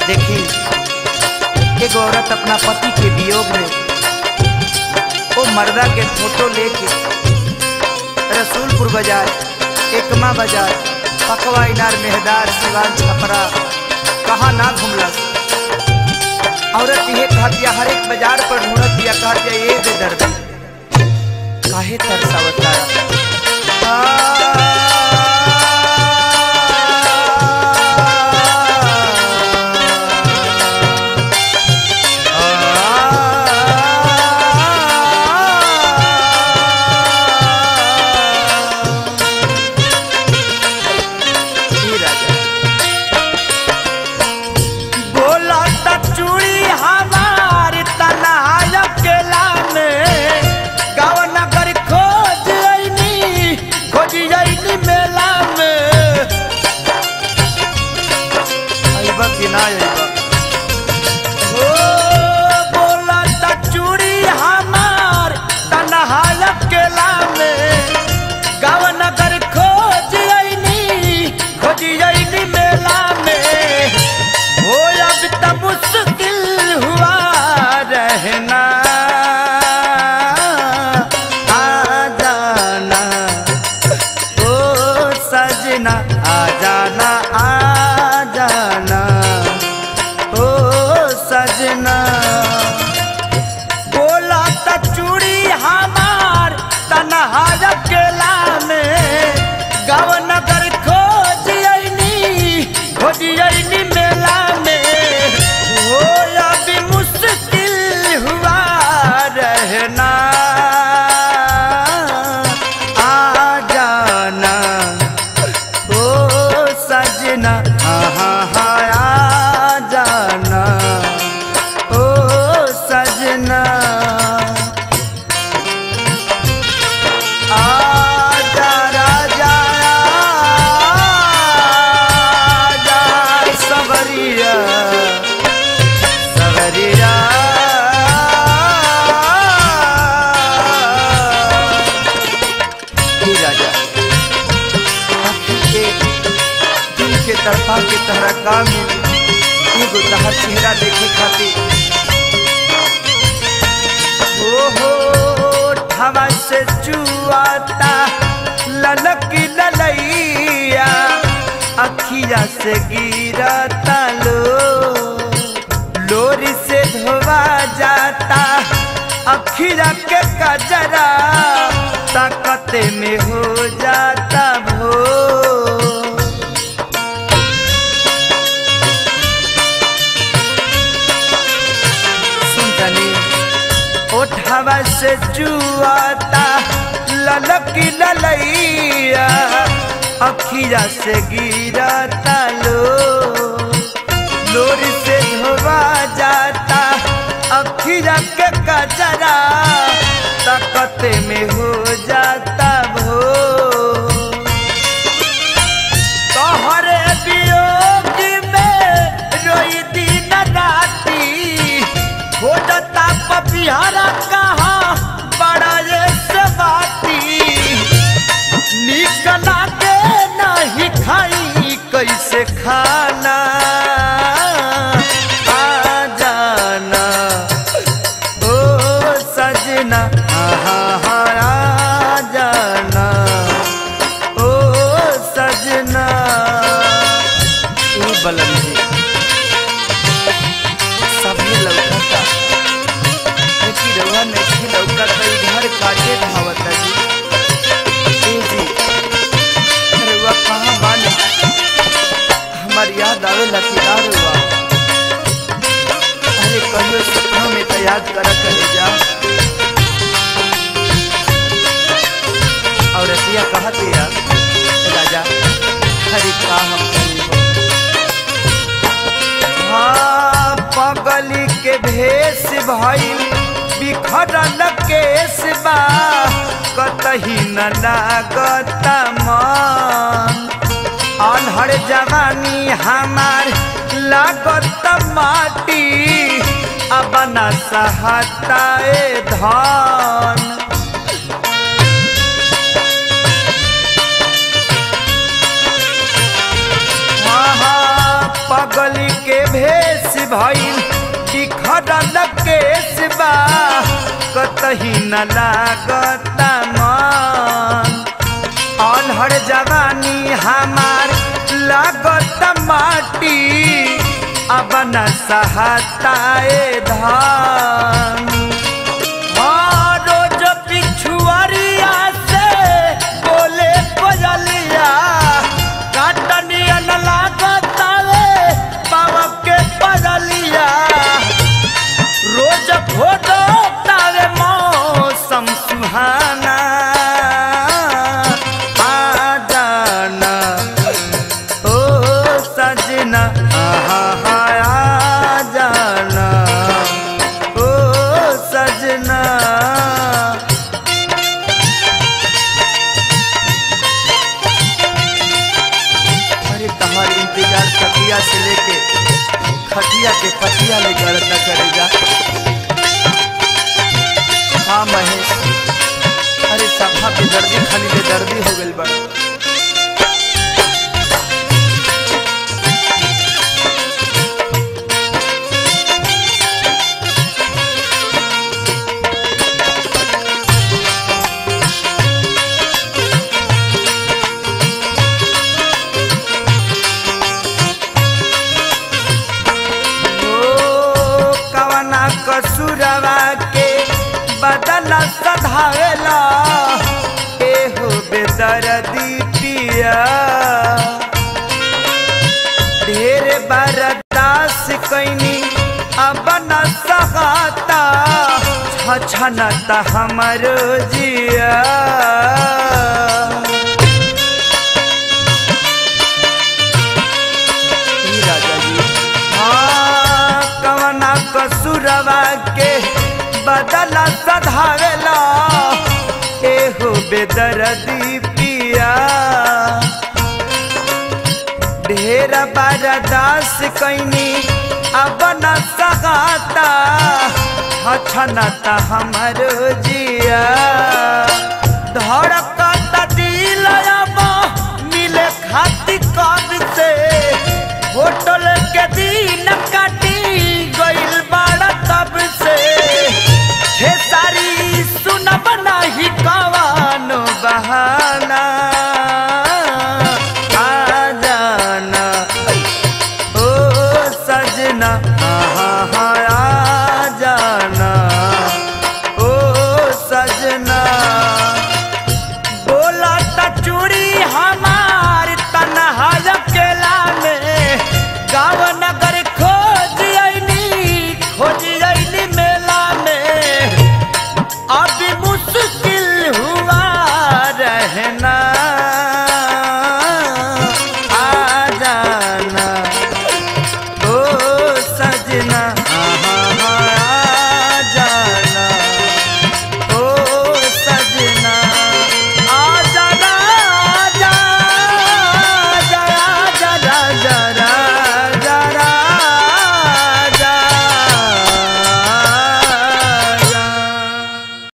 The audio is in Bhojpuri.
देखी एक औरत अपना पति के वियोग में वो मर्दा के फोटो लेके रसूलपुर बाजार, एकमा बाजार, पकवा, इनार, मेहदार, सिवान, छपरा कहाँ ना घूमलस। औरत ये कहतिया हर एक बाजार पर ढूंढत दिया, कहतिया ये दे दर्द काहे तरसावता। तरफा के तहरा काम एगो तहर चेहरा देखे खातिर ओहो ढावा से जुआता ललक ललैया, अखिया से गिरता लोरी से धोवा जाता अखिया के कजरा, ताकत में हो जाता भो। ओठवा से जुआता ललक ललैया, अखिया से गिरता लोरी से धोवा जाता अखिया के कजरा, ताकत में हो जाता भो। तोहरे वियोग में रोई दिन राती, खोजता पपिहरा कहाँ बड़ा ये सवाती, निकला के नहीं खाई कैसे खाना, आ जाना ओ सजना, आ जाना ओ सजना। बलम जी सभी लौकता घर काटे धावता जी रुआ कहाँ बानी, हमार याद आवे लखीदार हुआ। अरे कहियो सपना में तो याद करा करे जा। और रतिया कहते यार राजा हरी का हम हाँ पगली के भेष भइल बिखरल केस बा, कतही न लागत मन, अनहर जवानी हमार लागत माटी, अब न सहता धन। पगली के भेष भइल बिखरल केस बा कतही न लागता मन अलहर जवानी हमार लागत माटी अब न सहताए धान रोज पिछुआरिया से बोले कोयलिया काटनिया न लागतावे पाव के पजलिया रोज फोटो तावे मौसम सुहाना खटिया से लेके खटिया के पटिया ले गलत करेगा। हाँ महेश, अरे सफा पे दर्दी खाली ले दर्दी हो गई बड़ा। कसुरवा के बदला सधावेला एहो बेदर्दी पिया ढेर बर्दाश्त कैनी अब न सहाता छछनता हमर जिया कसुरवा के बदला सधावेला एहो बेदर्दी पिया ढेर बर्दाश्त कैनी अब न सहाता छछनता हमर जिया धड़कता दिल अब मिले खाती कब से होटल के दिन काटी गइल बाड़ा तब से हे सारी सुनब नाही कवान बहाना आ जाना ओ सजना